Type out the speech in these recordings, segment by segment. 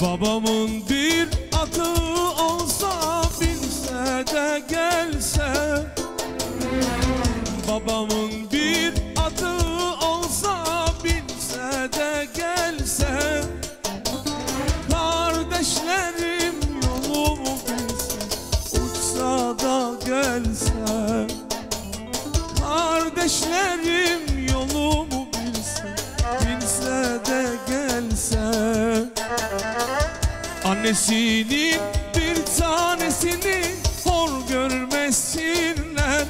Babamın bir atı olsa binse de gelse, babamın bir atı olsa binse de gelse, kardeşlerim yolumu bilse, uçsa da gelse, kardeşlerim yolumu bilse, bilse de gelse, annesinin bir tanesini hor görmesinler,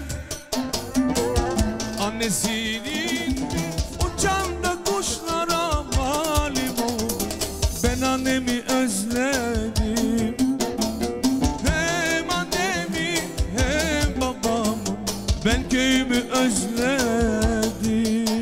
annesinin uçan da kuşlara malim oldu. Ben annemi özledim, hem annemi hem babamı, ben köyümü özledim.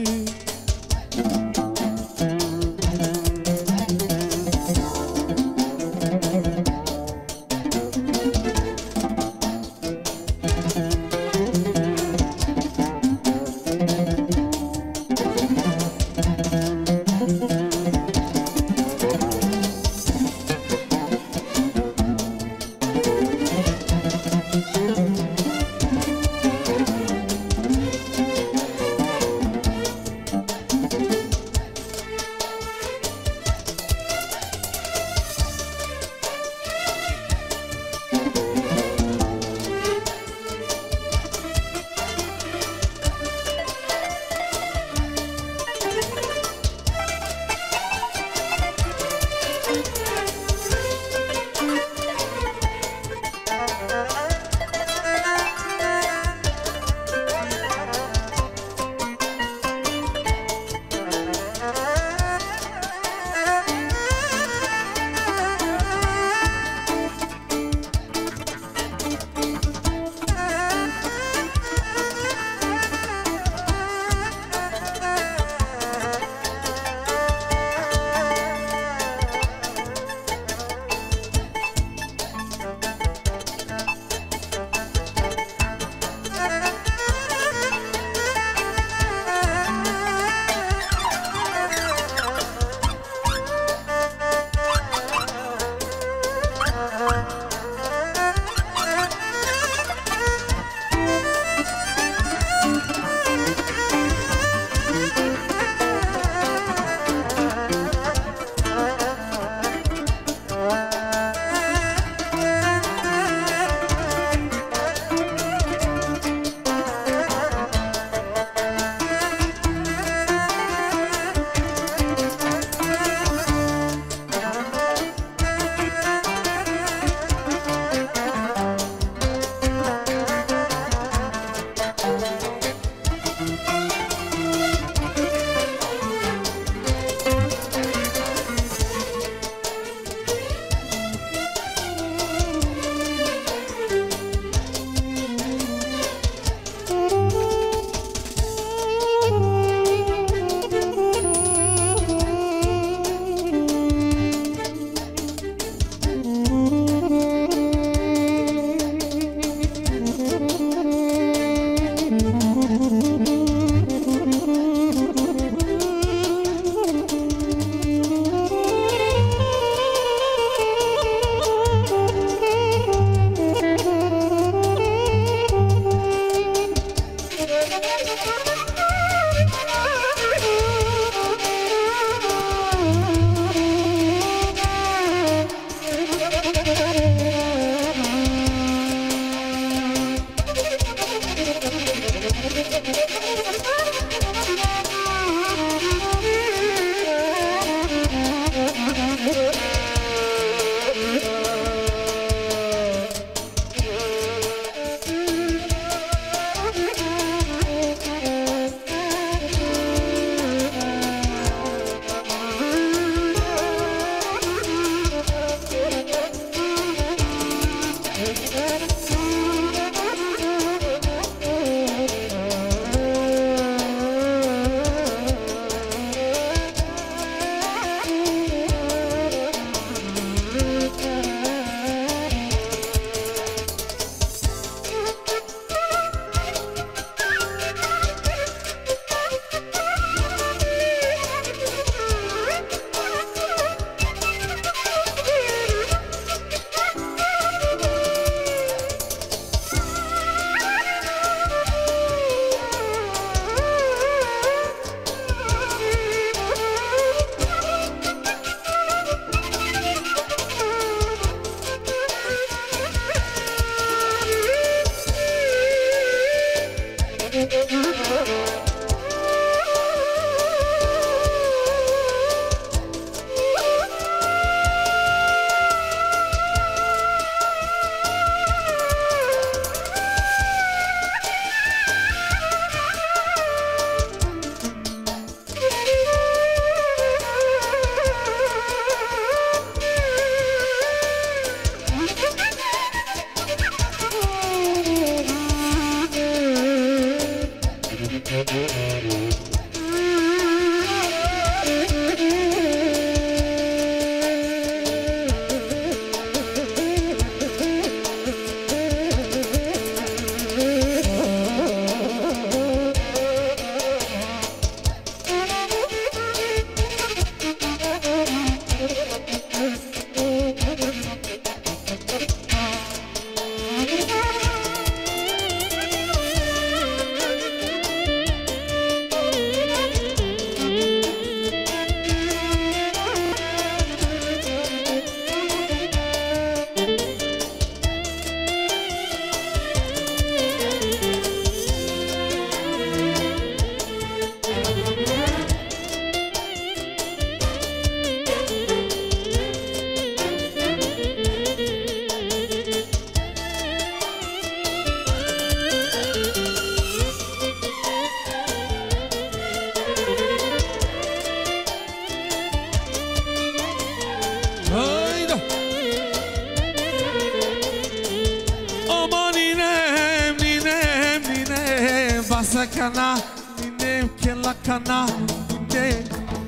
sakana ine kela kana ine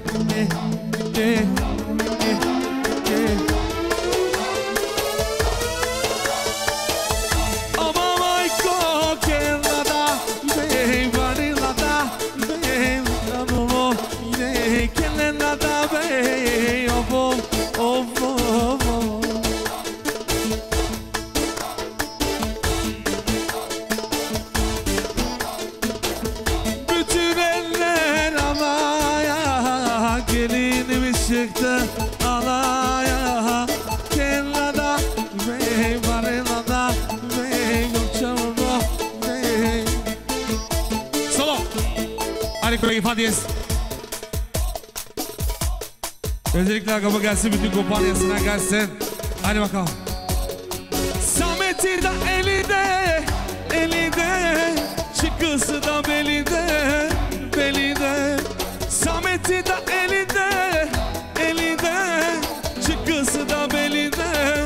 ama mai ko kela da ine varila da ine namo ine kela da be ovo çıktı alaya kellada ve varelada ve yokçamda ve solo hadi kolay ifadeyes özellikle akaba gelsin bütün kompanyasına gelsin hadi bakalım Samet'i de elinde çıkısı da belinde Samet'i de elinde çıkısı da belinde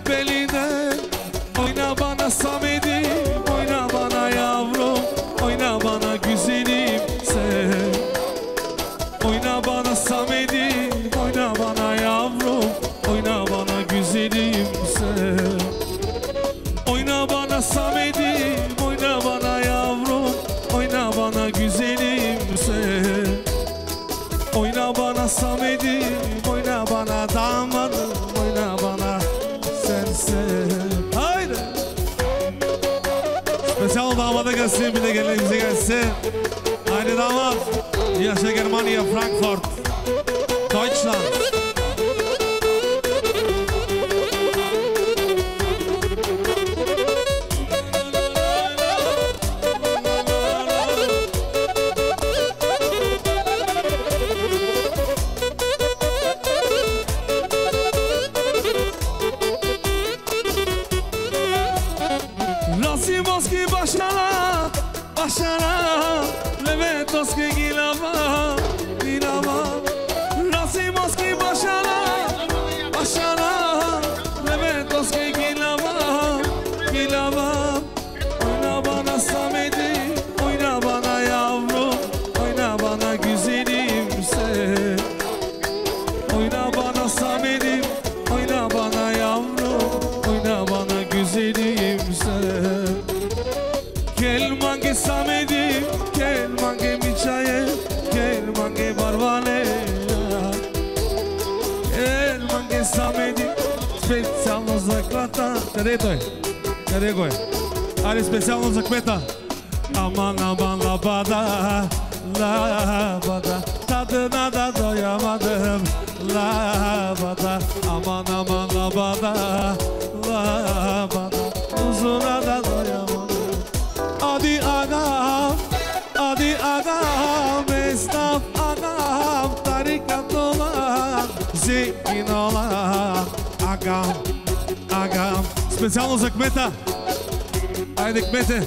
oyna bana Samet'i oyna bana yavrum oyna bana güzelim sen oyna bana Samet'i oyna bana yavrum oyna bana güzelim sen oyna bana Samet'i oyna bana yavrum oyna bana güzelim sen oyna bana Samet'i oyna bana damadım oyna bana sensin haydi spesiyal damada gelsin bir de gelinimize gelsin haydi damat yaşa Germania Frankfurt Deutschland Başara, Levetoski gilava, Rasimoski başara, Levetoski gilava, oyna bana Samet'i, oyna bana yavrum, oyna bana güzelim sen, oyna bana Samet'i, oyna bana yavrum, oyna bana güzelim sen. Kel mange Samet'i, kel mange Miçaye, kel mange Barvale, kel mange Samet'i, specijalno za Klata. Къде той? Къде го е? Айде специално за кмета. Aman aman labada, tadına da doyamadım labada. Aman aman labada, uzuna da doyamadım. Adi agam, esnaf agam, tarikat olan, zengin olan agam. Специално за кмета. Айде кмете.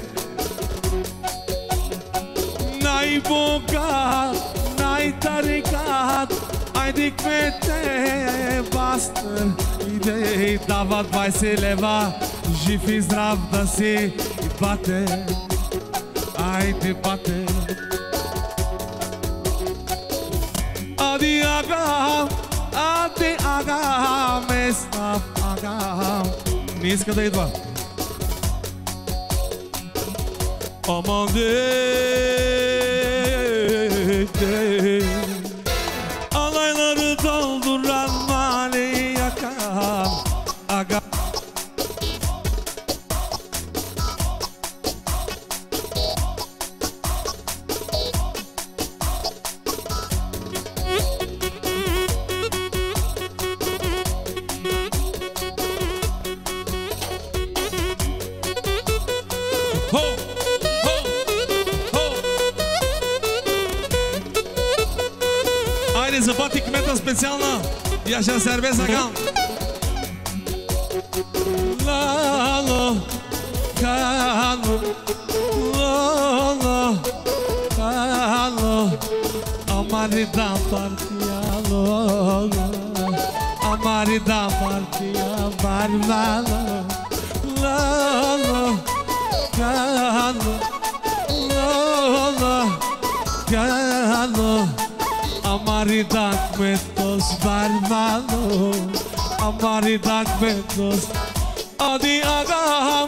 Най-богат, най-тarikat, айде кмете, бастър, идей, дава 20 лева, жив и здрав да си, и бате, айде бате. Ади агам, еснаф агам, не иска да идва. Aman alayları dolduran mali yakan aga. За пати кмета специална Яша Сербез Агам. Лало, кало, лало, кало, Amarida partija, lolo, Amarida partija, barvalo, lolo, kalo, lolo. Amaridak metos barbado, amaridak metos. Adi agam,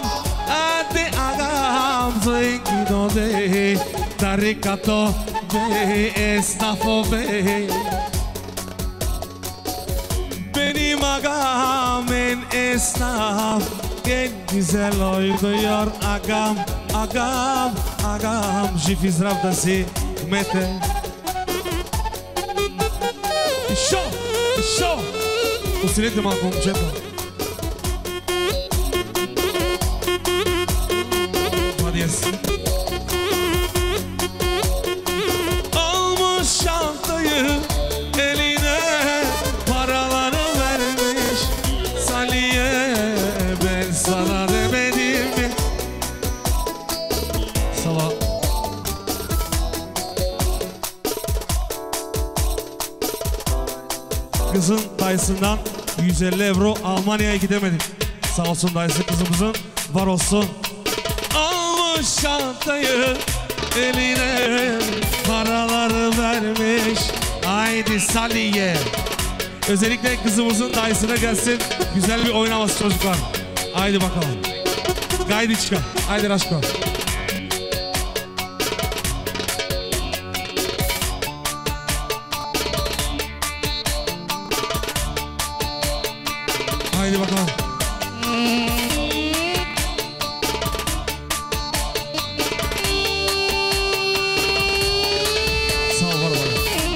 zengino de, tarikato be, esnafo be. Benim agam en esnaf, en güzel oynuyor agam, agam, agam. Jifi zdrav da si mete. Show! Усилете малко, момчета. Младиес. Almış şantayı eline, paraları vermiş Salih'e. Ben sana demedim mi? Salah. Kızın dayısından 150 euro Almanya'ya gidemedik. Sağ olsun dayısı kızımızın, var olsun. Almış şantayı eline, paraları vermiş. Haydi Salih'e. Özellikle kızımızın dayısına gelsin. Güzel bir oynaması çocuklar. Haydi bakalım. Gaydi çıkar. Haydi Raşko. Haydi bakalım. Sağ ol bana.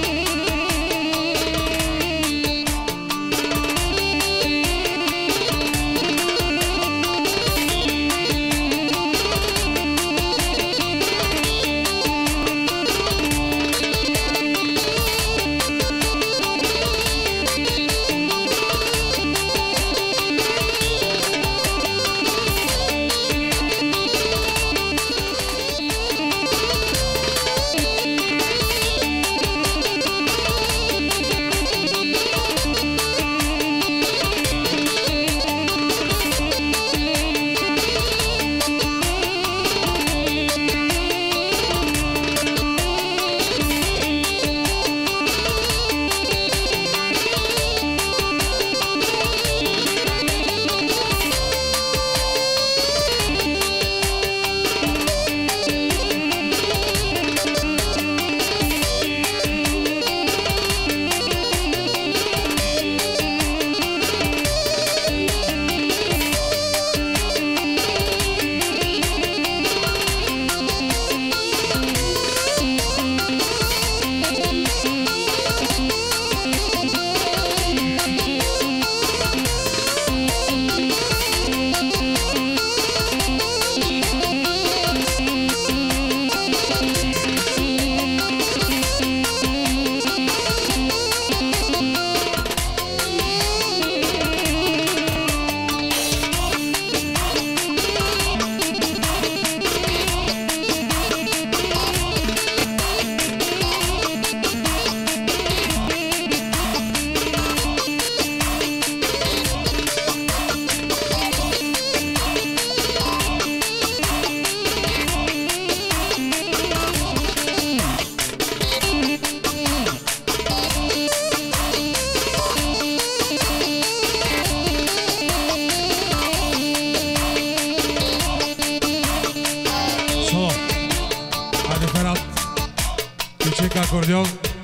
Akordeon.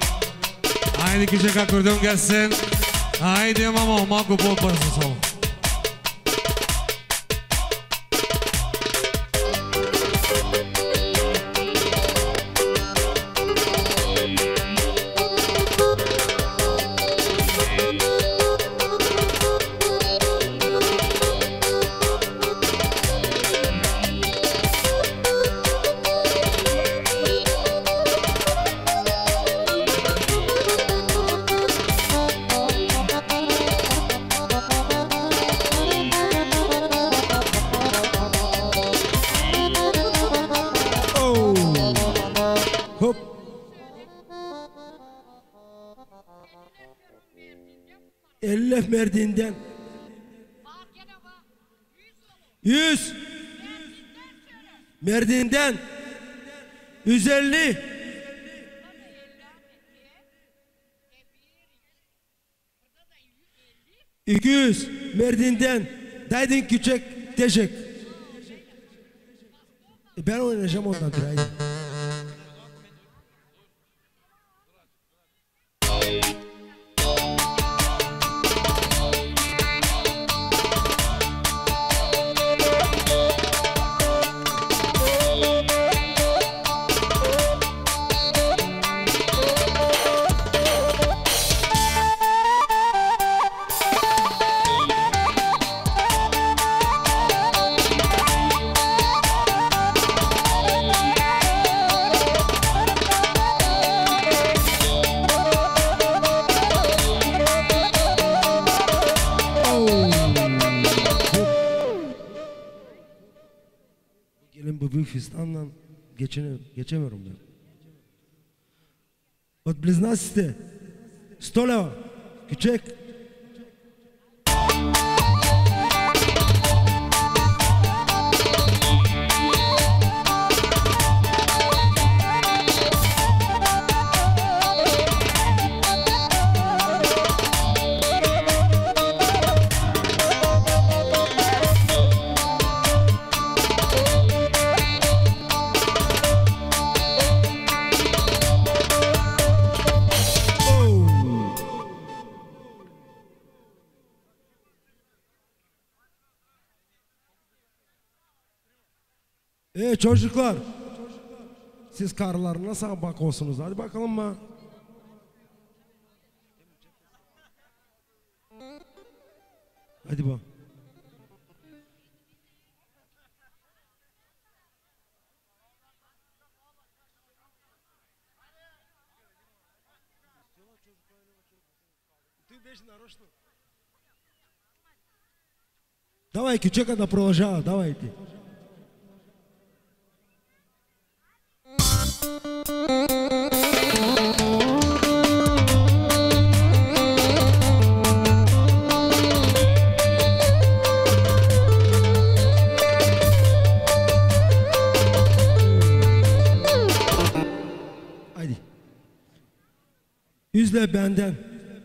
Haydi küçük akordeon gelsin. Haydi mama mako bol parası sağ ol. Ellef Merdin'den 100 200 Mardin'den Daydın Küçük Teşek. Ben oynayacağım ondan Haydi. Fistan'la geçemiyorum ben. От близнаците 100 лева. Küçük. Çocuklar, siz karılar nasıl bakıyorsunuz? Hadi bakalım mı? Hadi bak. Давай, Küçük ada продолжала, давайте. Haydi. Yüzle benden.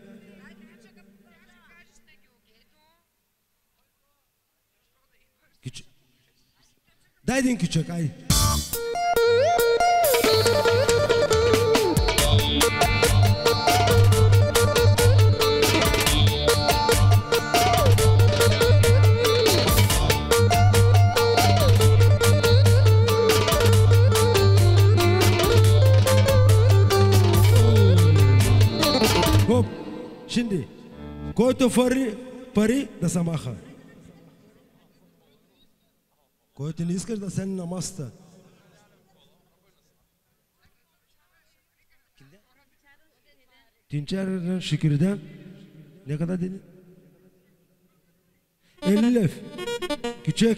Küçük. Daydın Küçük, haydi. Şimdi, който пари да се маха. Който не искаш да седне на масата. Тинчерden, Şükür'den ne kadar dedin? 50 lef. Küçük.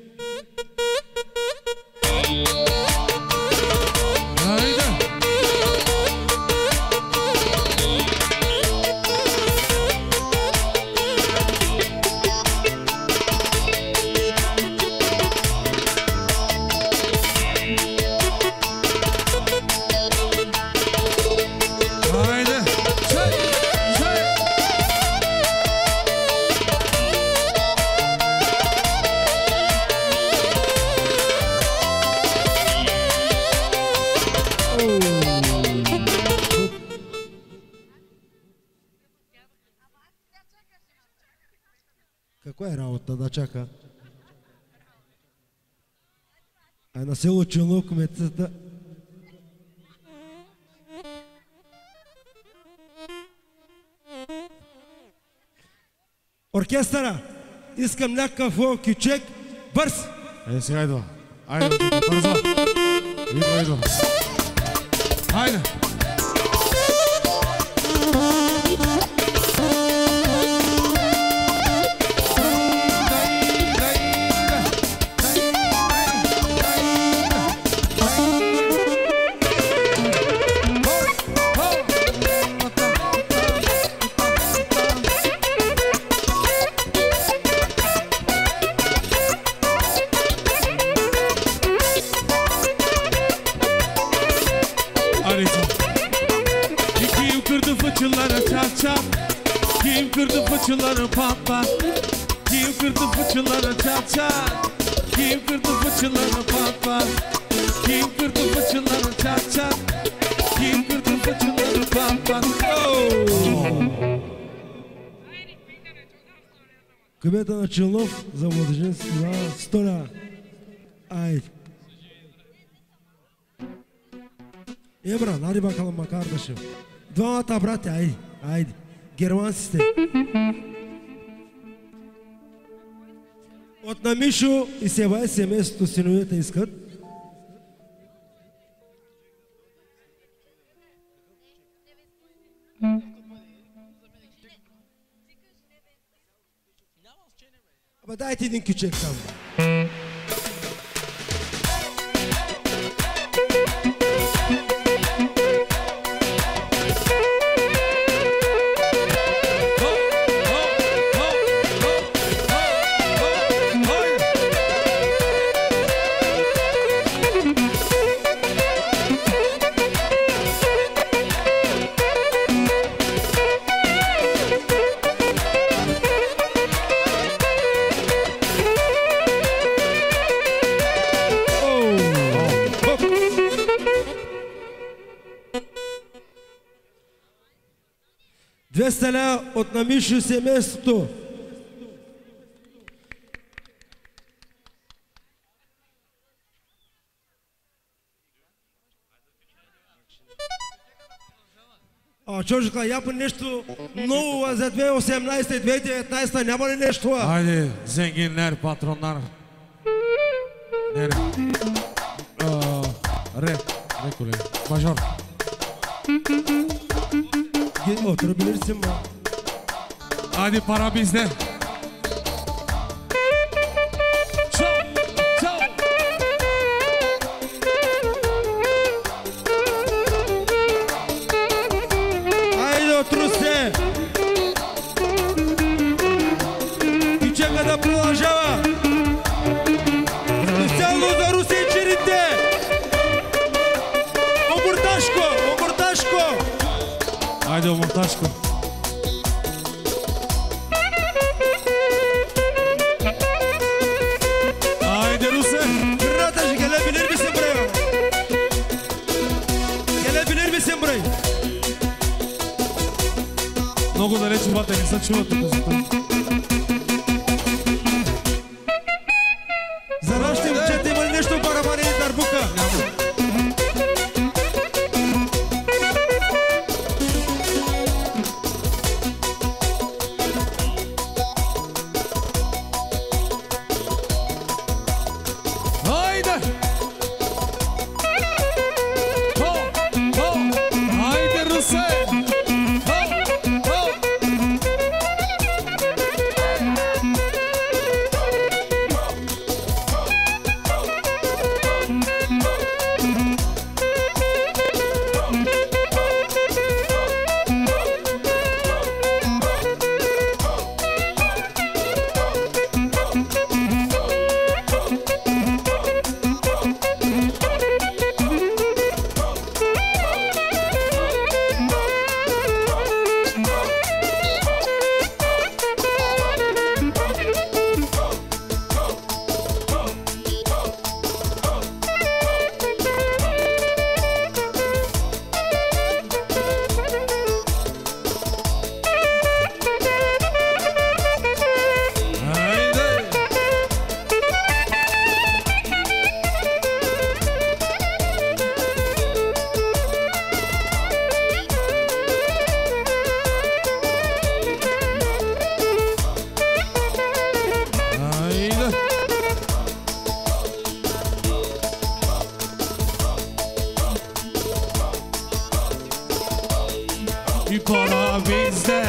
Каква е работа да чака? А на село Чулно кметата. Оркестъра, искам някакъв Küçük, бърз! Айде сега идва. Айде, бързо. Идва. Айде. Fıçılara çat çat Kim kırdı fıçıları pat pat? Kim kırdı fıçıları çat çat? Kim kırdı fıçıları pat pat? Kim kırdı fıçıları çat çat? Kim kırdı fıçıları pat pat? Кмета на Челнов за младеженство 100 лева. Айде. Брат, hadi bakalım bak kardeşim. Двамата брати, айде, айде. Германци сте. От на Мишо и Сева семейството, синовете искат. Абе дайте един кючек там. Стеля от намишу семейството. Чожика, я по нещо ново за 2018 и 2019 няма ли нещо? Хайде, зенгинler, patronlar. Nere? Re kule. Major. Oturabilirsin mi? Hadi para bizde. Çal, çal. Haydi oturun sen. Küçük da продължава. Специално за русенчерите. Омурташко, омурташко. Haydi Omurtaşko. Haydi Ruse. Kırrataş gelebilir misin buraya? Gelebilir misin buraya? Много далеч обаче не се чува тук. За нашите момчета има ли нещо в барабани и дарбука? Няма. Para bizde.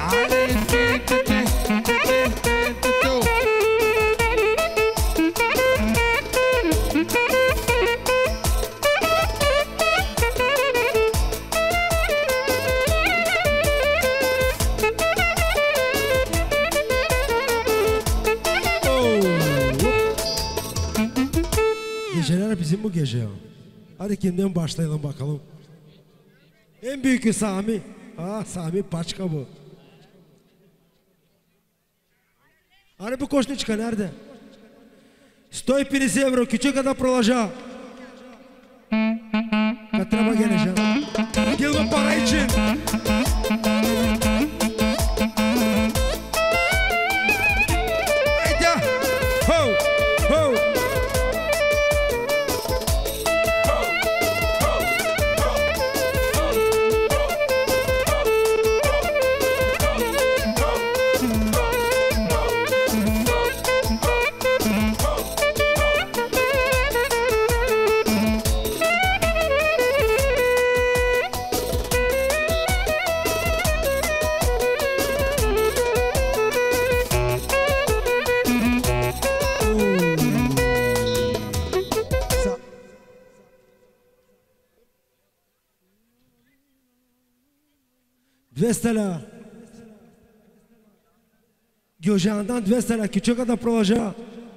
Geceler bizim bu gece. Hadi kimden başlayalım bakalım. En büyükü Sami. Sami Paçka bu. Аре bu koşniçka nerede? 150 euro küçük ada prolaja. Katraba geleceğim. Gel bu para için. Haydi. Ho! Ho! 200 lira. Göceğinden 200 lira küçük ada proje.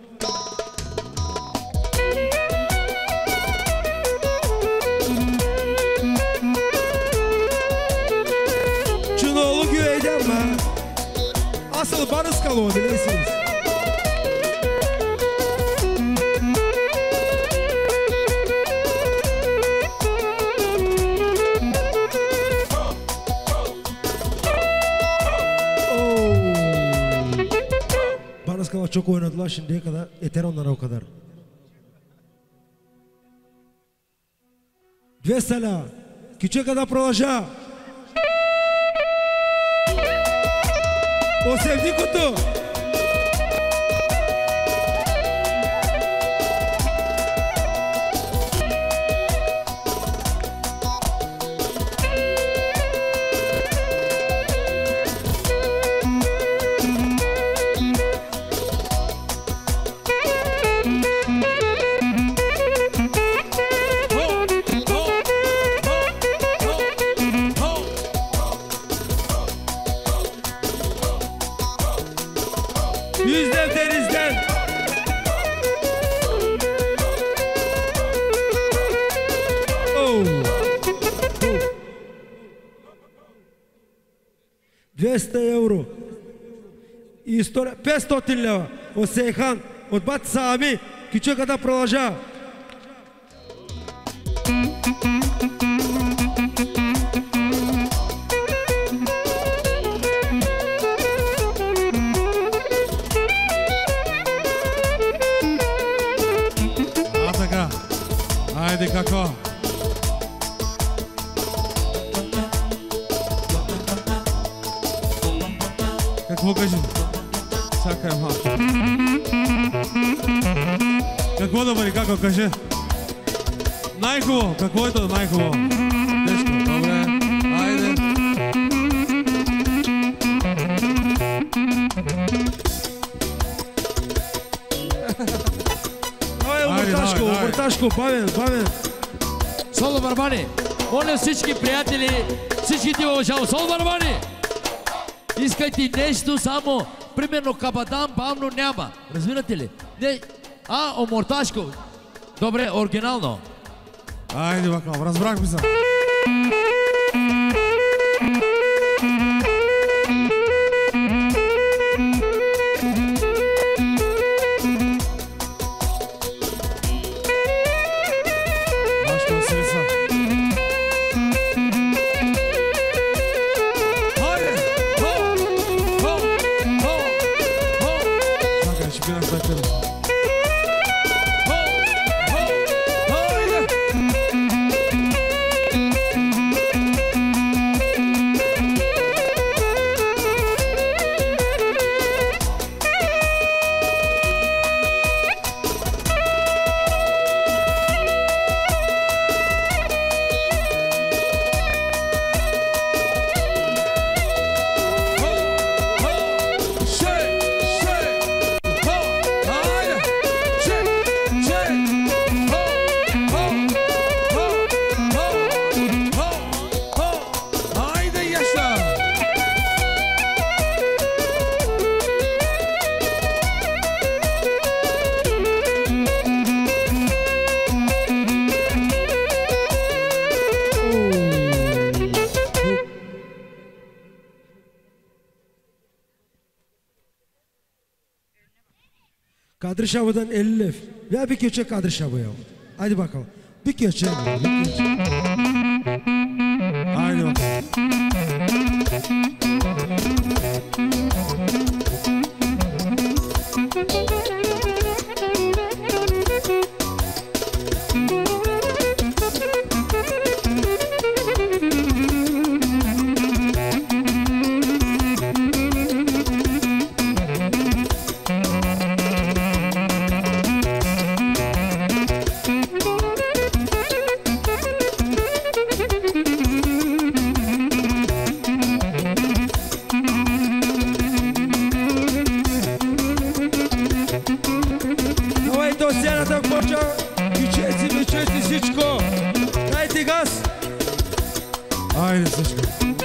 Çunoğlu güveyden mi? Asıl barız kalı bilirsiniz. Barıskala çok oynadılar şimdiye kadar. Yeter onlara o kadar. 200 lira. Küçük ada proje. O sevdiği kutu. Yüzden denizden. Oh. 200 euro. История 500 лева от Сейхан, от бат Сами, кичъката продължава. Хайде, како? Какво кажи? Чакай малко. Какво да бъде, како каже? Най-хубаво, какво е то най-хубаво? Тежко, добре, хайде. Обърташко, бавен, бавен. Соло барабани, моля всички приятели, всички ти уважавам. Соло барабани, искайте нещо само, примерно кабадан, бавно няма. Разбирате ли? Не, оморташко. Добре, оригинално. Айде, бакал, разбрахме се. Kadri Şabu'dan 50 lef. Veya bir köçe Kadri Şabu ya. Hadi bakalım. Bir köçe. Haydi bakalım. Haydi Sıçko.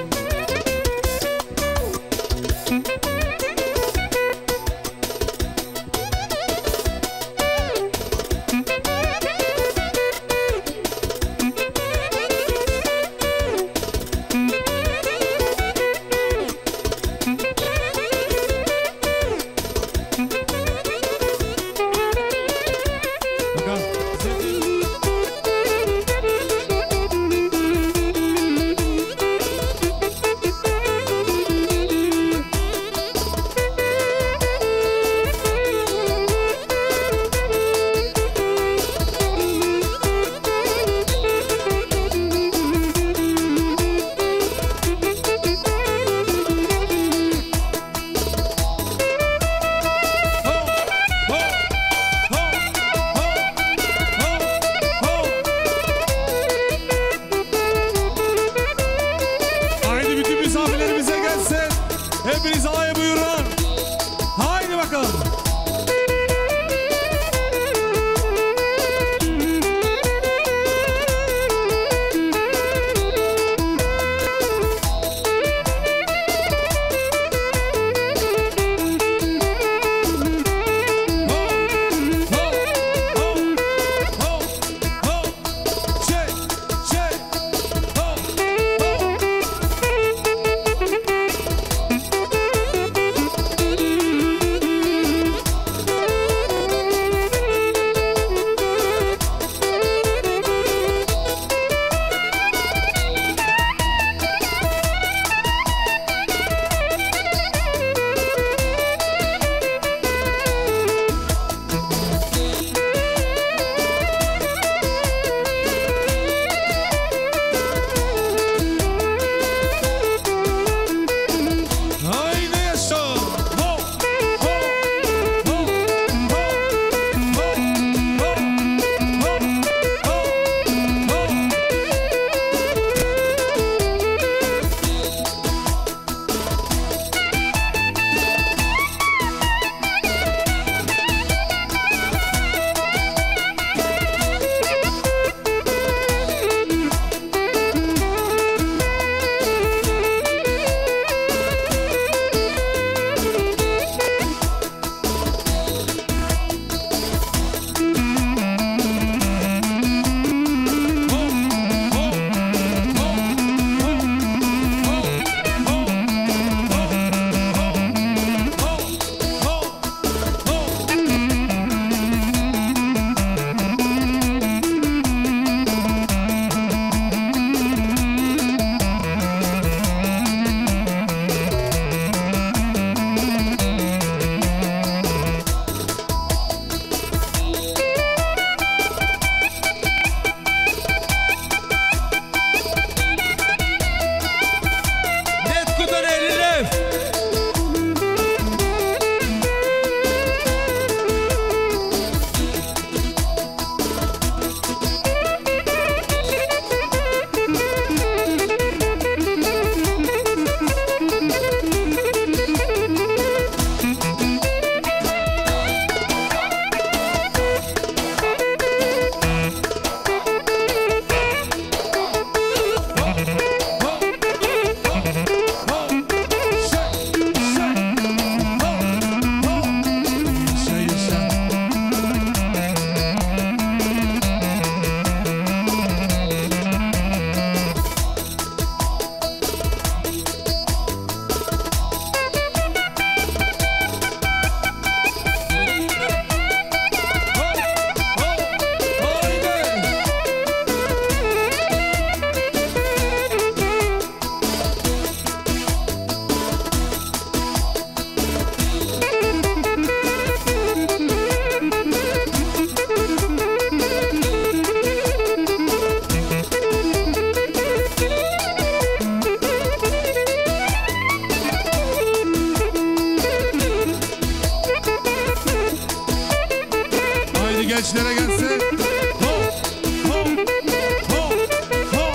Hepiniz alaya buyurun. Haydi bakalım. gençlere gelsin. Ho, ho, ho, ho.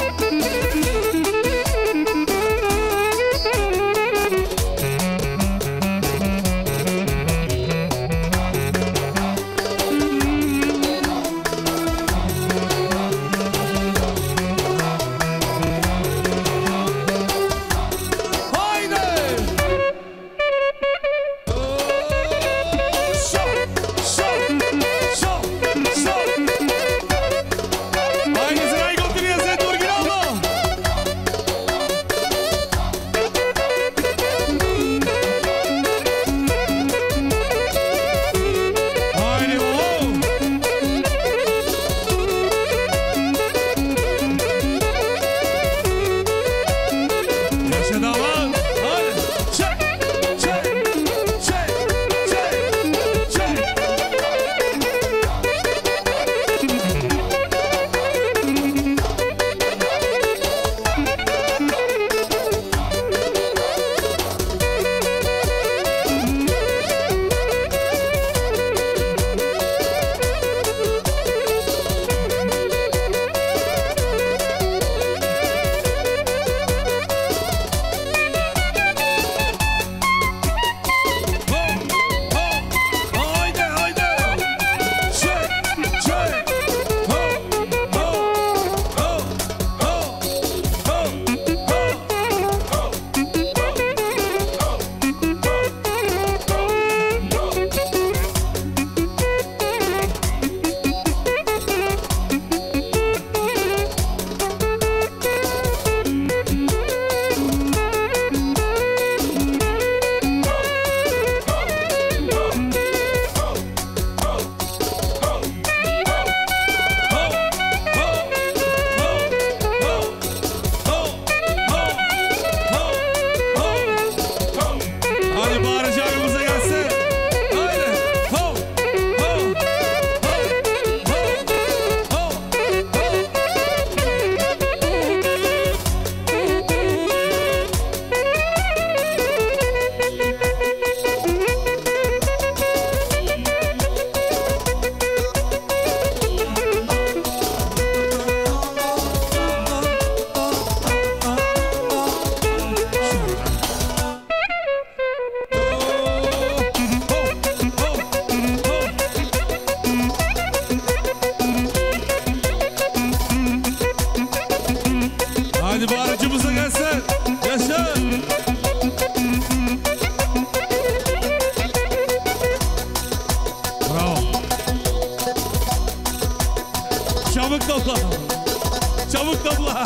Çabuk topla. Çabuk topla.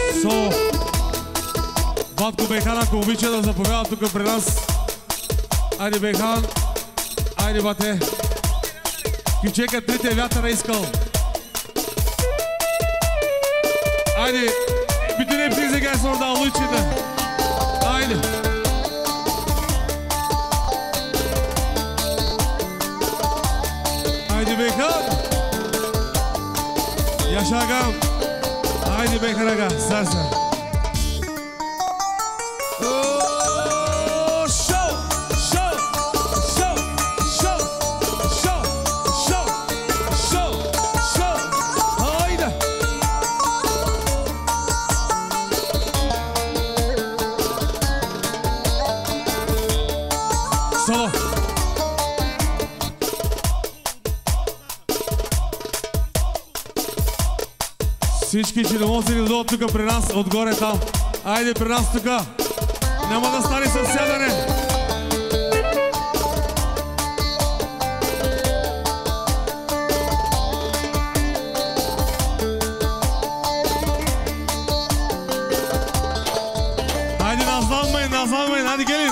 Владко Бехана, ако обича да заповяда тук при нас Ajde Behan. Ajde bate. Кючека трите вятъра искал. Ajde. Bütün hepinize gelsin orada avlu içinde. Haydi. Haydi Bekan. Yaşa ağam. Haydi Bekan ağa. Sen sen. Всички чиновници да дойдат тук при нас, отгоре там. Айде при нас тук. Няма да стане със сядане. Айде назад, айде гелин.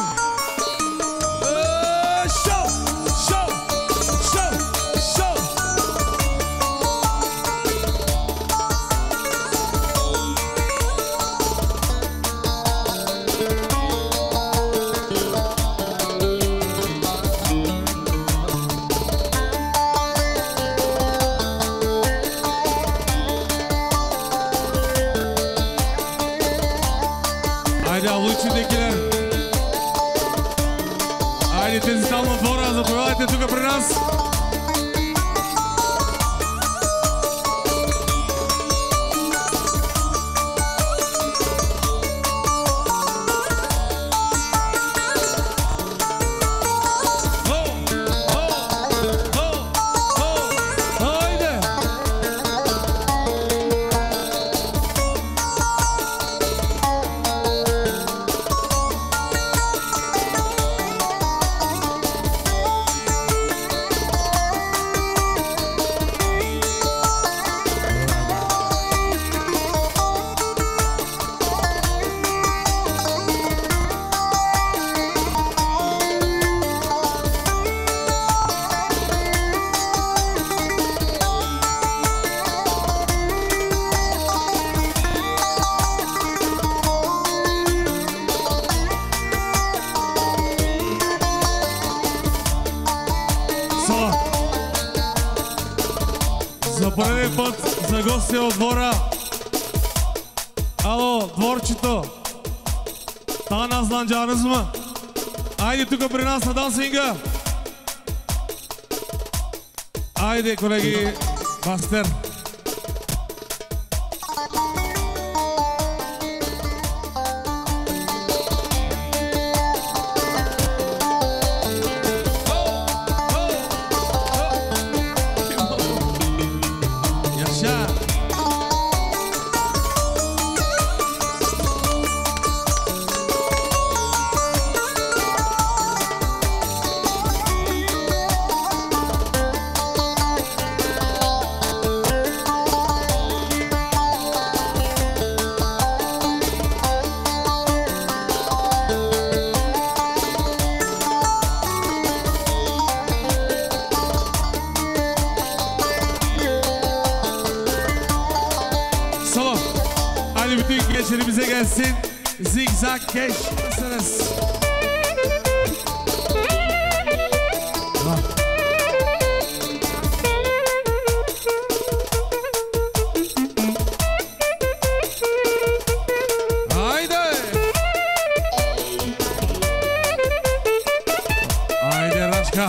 Тези там на двора, заповядайте тук при нас. За първи път за гости от двора. Ало, дворчето. Тана знанджарыз мı? Айде тук при нас на дансинга. Айде, колеги, мастер. Bize gelsin zigzag keş mısınız? Haydi. Haydi Raşka.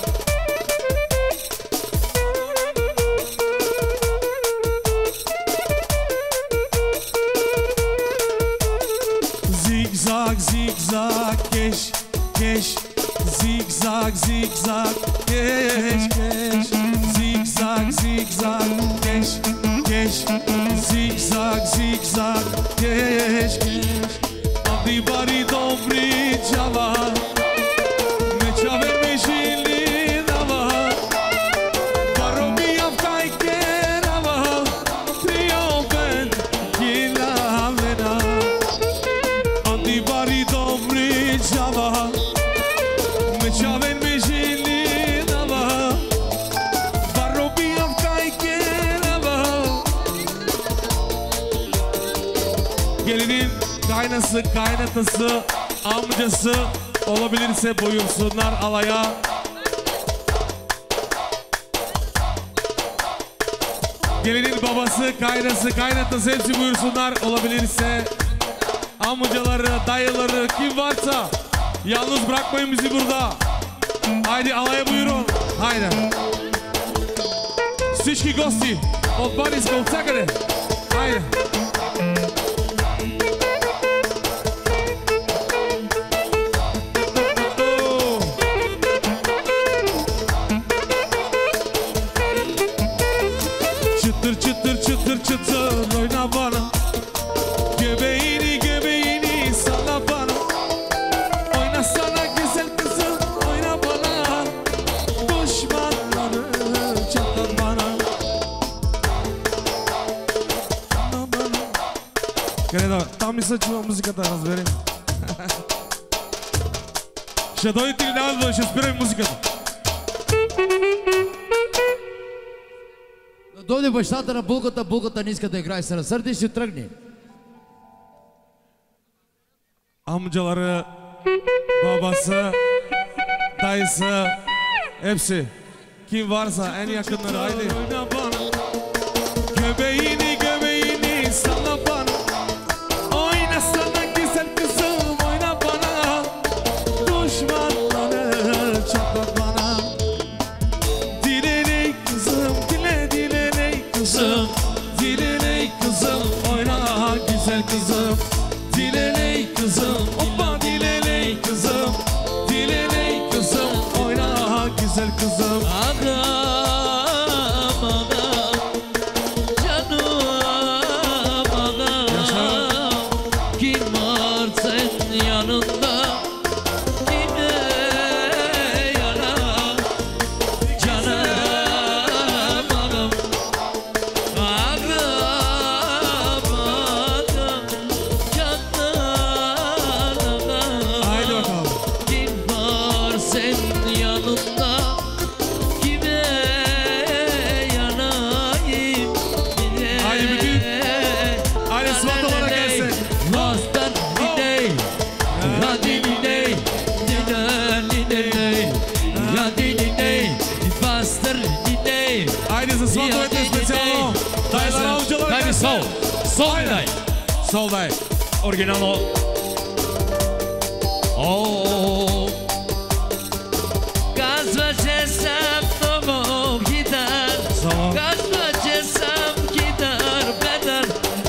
Zigzag, zigzag, keş, keş. Zigzag, zigzag, keş, keş. Zigzag, zigzag, keş, keş. Zigzag, zigzag, keş, keş. Adi bari dobri čava, ne čave mi žili nava. Baro mi avkaj kerava, trioben gila vena. Adi bari dobri čava, ne Gelinin kaynası, kaynatası, amcası olabilirse buyursunlar alaya. Gelinin babası, kaynası, kaynatası hepsi buyursunlar olabilirse. Amcaları, dayıları kim varsa yalnız bırakmayın bizi burada. Haydi alaya buyurun. Haydi. Всички гости от Банийска, от всякъде. Хайде. Çıtır çıtır çıtır çıtır oyna bana. Göbeğini göbeğini salla bana. Oyna sana güzel kızım oyna bana. Düşmanları çatlat bana. Къде да? Там ми се чува музиката, разбери. Ще дойдете или няма да дойде? Ще спираме музиката. Дойде бащата на булката, булката не иска да играе, се разсърди и ще тръгне. Amcaları, babası, dayısı, hepsi. Kim varsa en yakınları haydi. Oyna bana. Göbeğini göbeğini salla bana. Oyna sana güzel kızım oyna bana. Düşmanları çatlat bana. Dilene kızım dile dilene kızım. Dilene kızım oyna güzel kızım. Dilene kızım hoppa dilene kızım. Dilene kızım oyna güzel kızım. Ağam ağam, canım ağam. Kim var sen yanında? Kime yarar? Canım ağam. Ağam ağam, canım ağam. Haydi bakalım. Kim var sen yanında? Kime yanayım? Haydi bütün. Haydi SWAT olarak gelsin. Lostan diney, hadi diney, diney, hadi diney, bastır diney. Haydi SWAT olarak specijalno. Dayılar amcalar Дай ми gelsin. сол, сол ми дай. Sol day. Оригинално. О, казва, че съм много хитър. Само. Казва, че съм хитър, бедър.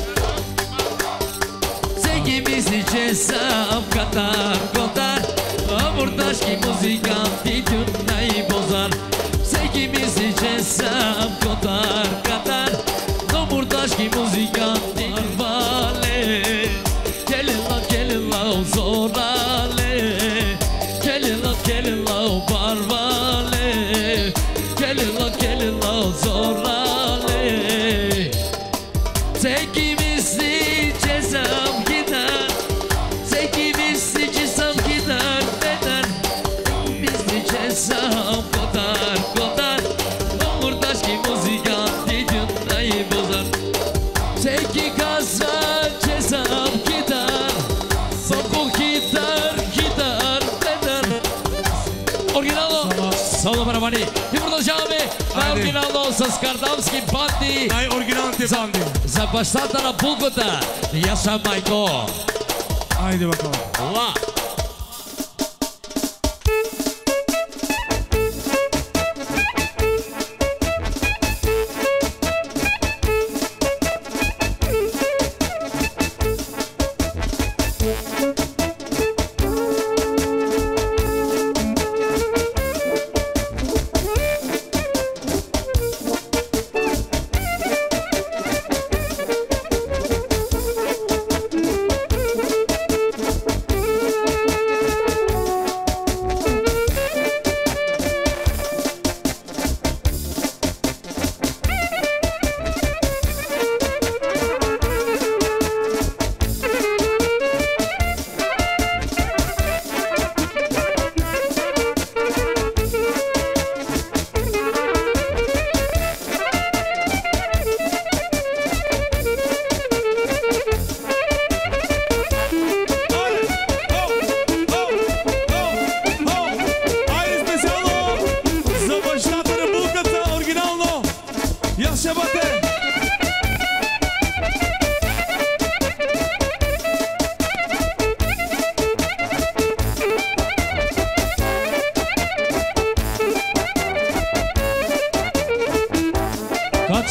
Всеки мисли, че съм катар, котар. Аборташки музиканти, тюрна и бозар. Всеки мисли, че съм котар, катар. Но бурташки музиканти, вале. Gelin la zorale. Gelin la barvale. Gelin la zorale. Tekimizli cezam gider. Tekimizli cezam gider beder. Bizli cezam kodar kodar. Omurdaşki muzikanti dünyayı bozar. Teki kazva cezam gider. Soku gider gider beder. Оригинално! Соло барабани! И продължаваме най-оригинално с кардамски банди. Най-оригиналните банди. За бащата на булката. Яша майко. Хайде bakalım. Ла!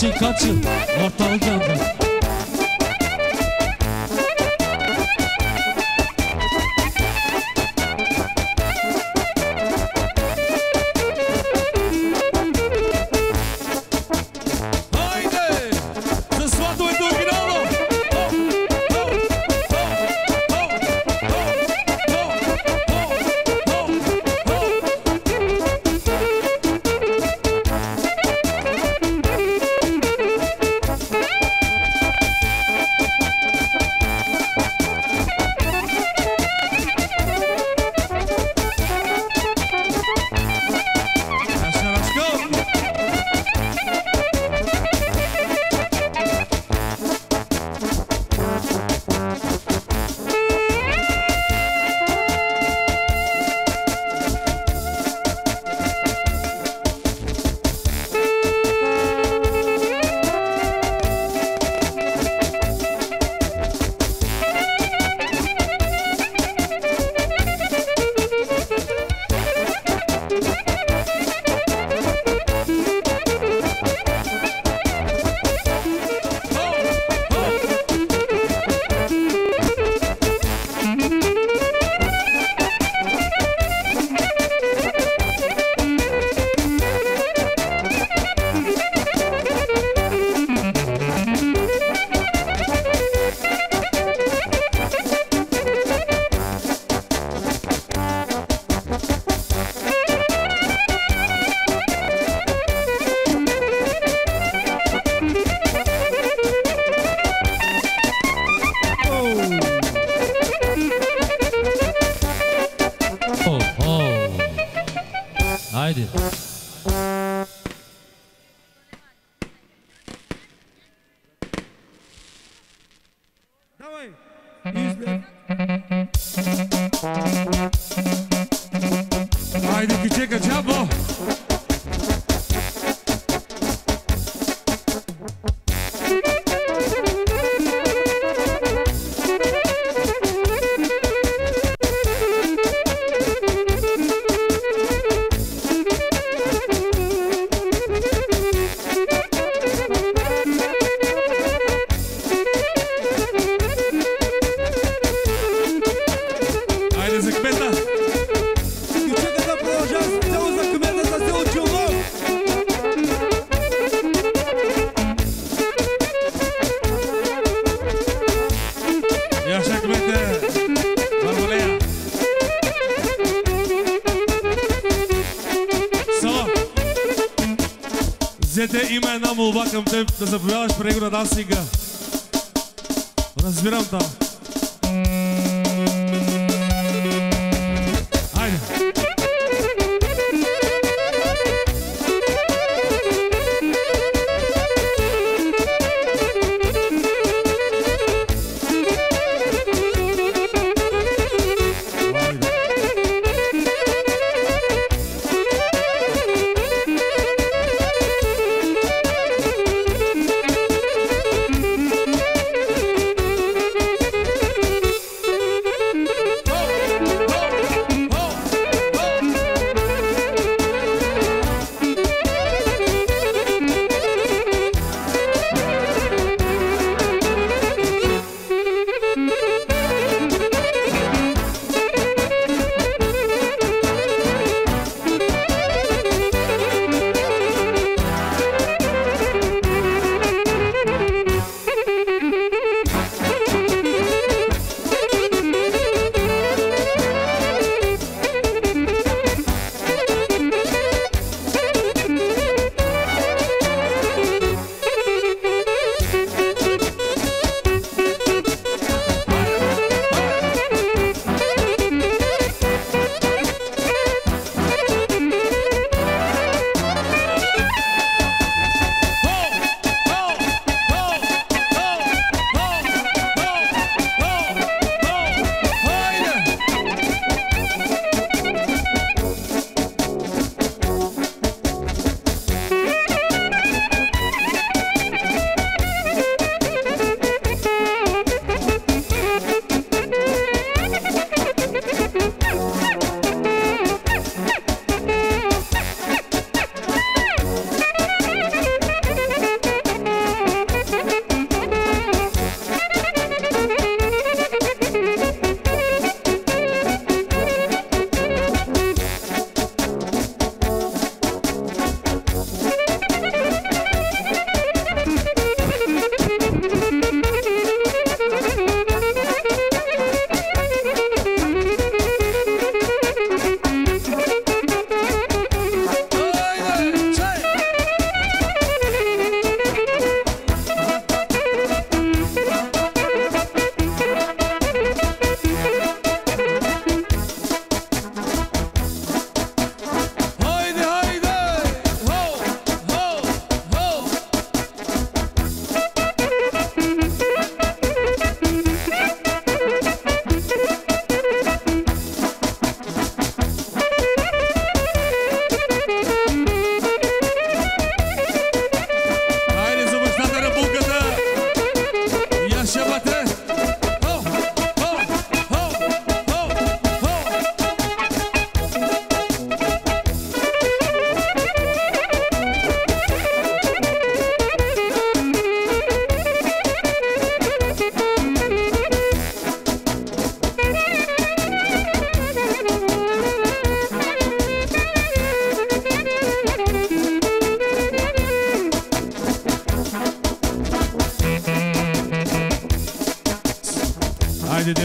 kaçı ortalık yandı. Haydi. Давай. Yüzle. Haydi küçük açabo. Зете има една молба към теб да заповядаш при него на дансинга. Разбирам там. Хайде.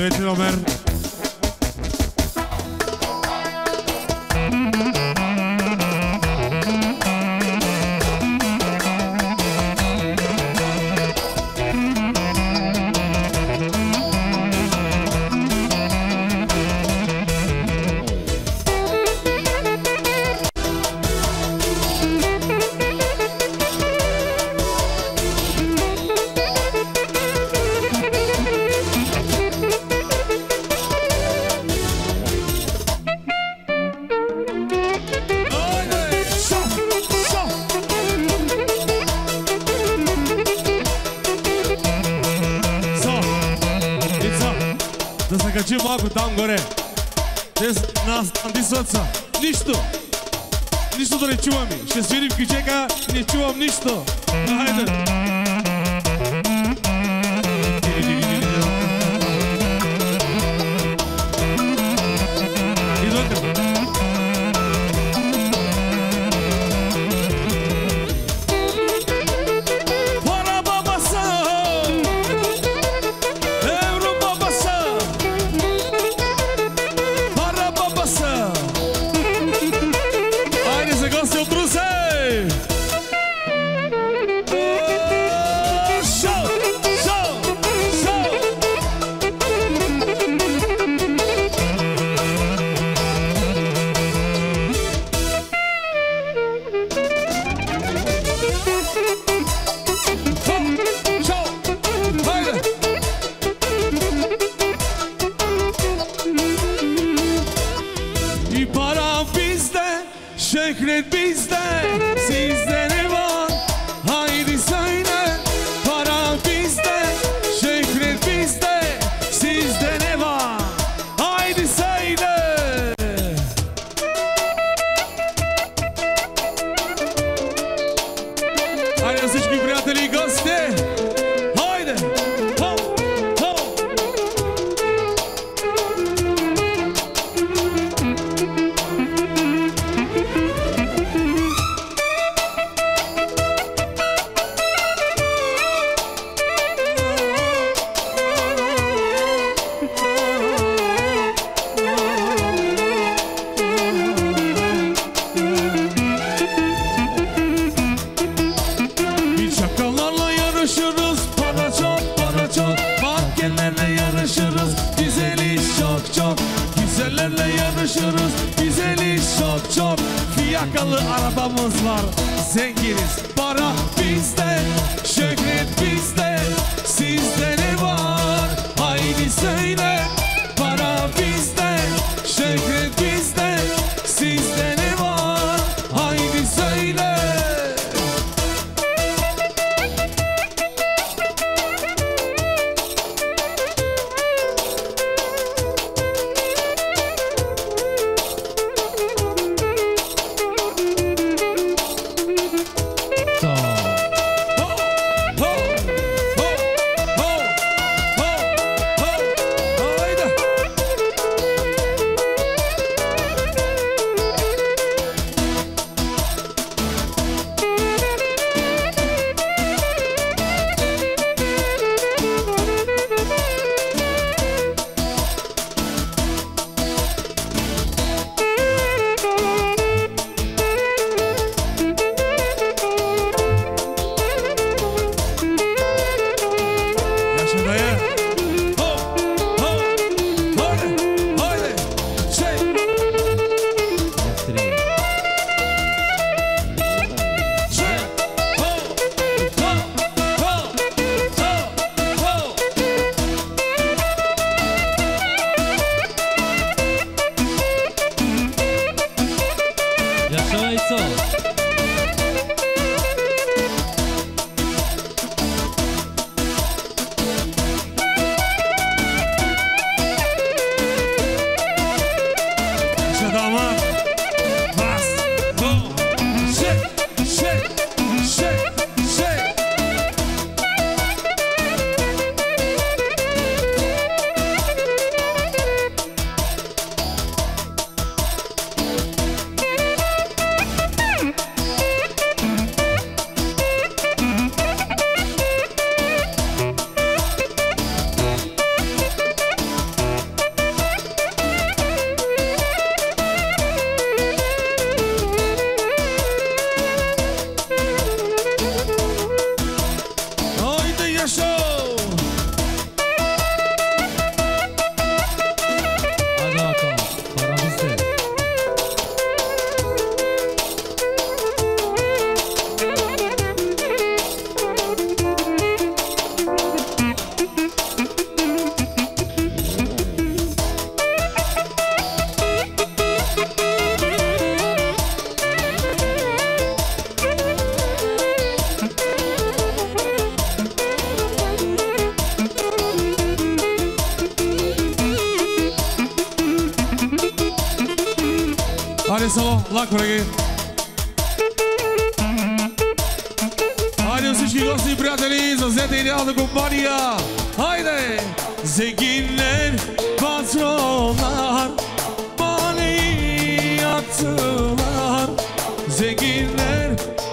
prieteni Omer. Tam gore. Nas soca. Ništa. Ništa da ne čuvam mi. Ще свирим кичека, не чувам нищо. Хайде. Хайде соло, лак, колеги. Хайде всички гости и приятели, завзете идеална компания. Хайде! Zenginler, patronlar, maniyatçılar. Zenginler,